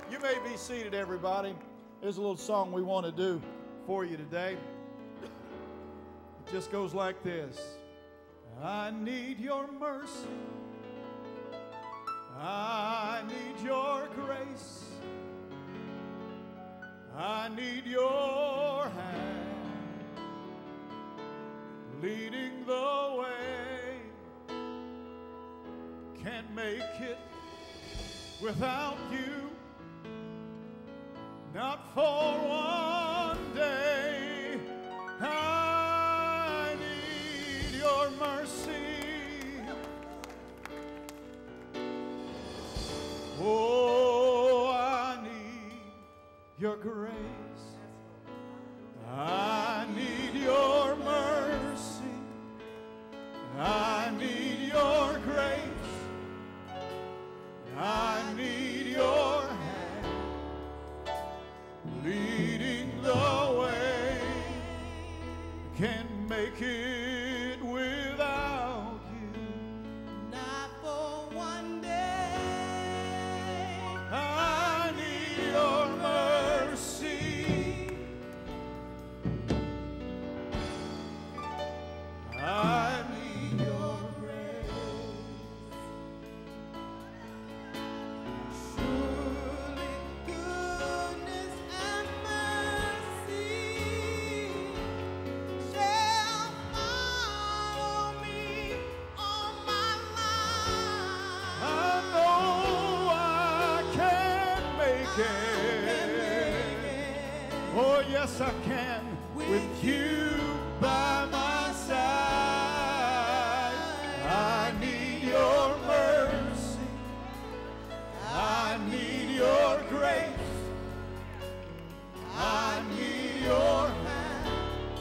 You may be seated, everybody. There's a little song we want to do for you today. It just goes like this. I need your mercy. I need your grace. I need your hand leading the way. Can't make it without you, not for one day. I need your mercy. Oh, I need your grace. I need your mercy. I need your grace. I need your hand leading the way. Can't make it without you, not for one day. I need your mercy. I need your grace. Surely goodness and mercy shall follow me all my life. I know I can make it. Oh, yes, I can. With you by my side. I need your mercy. I need your grace. I need your hand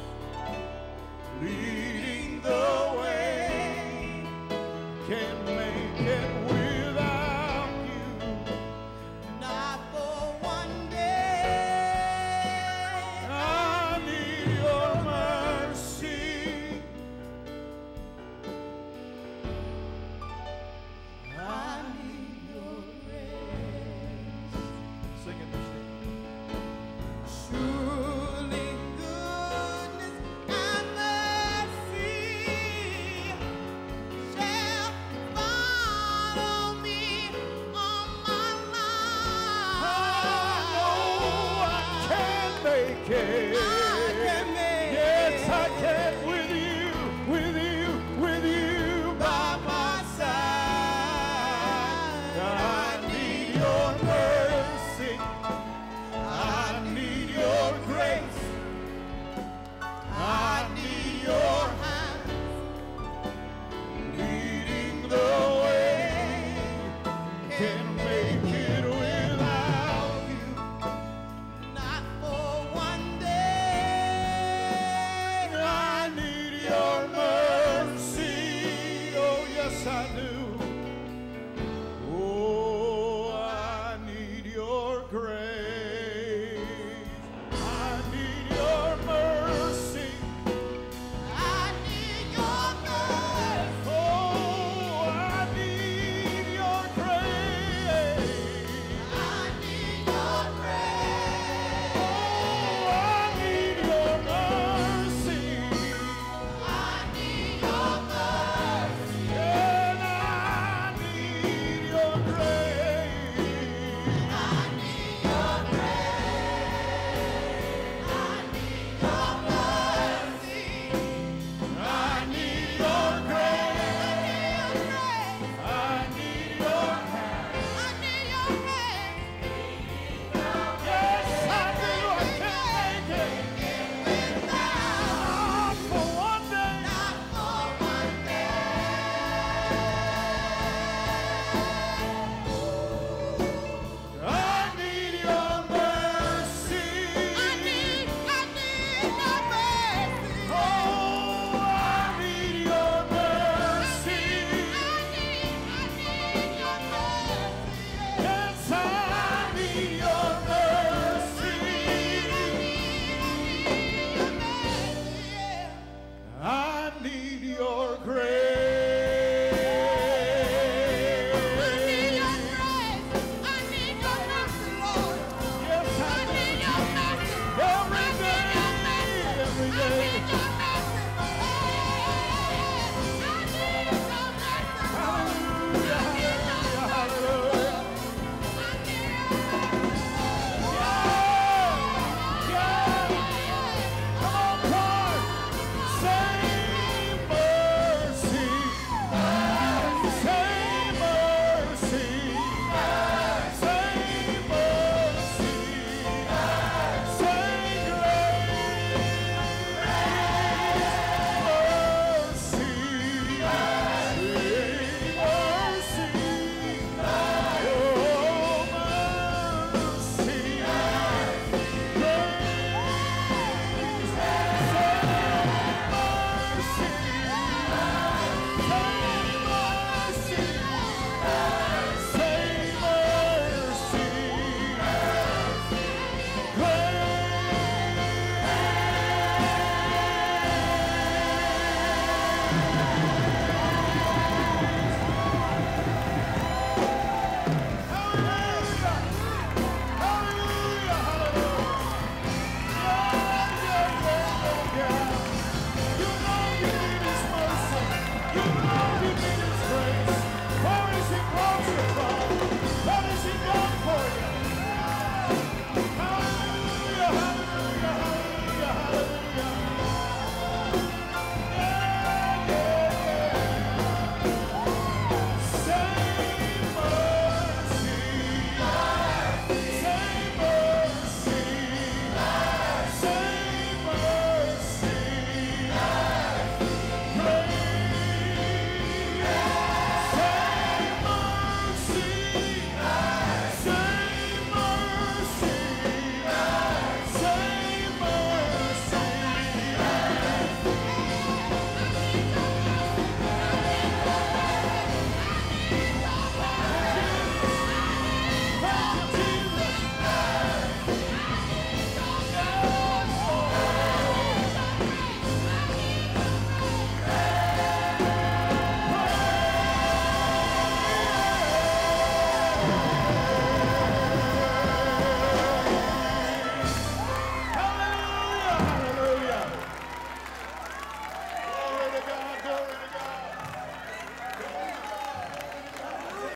leading the way. Can't make it without you, not for one day. I need your mercy. I need your grace. Sing it, Michele. Surely goodness and mercy shall follow me all my I know life. I can make it.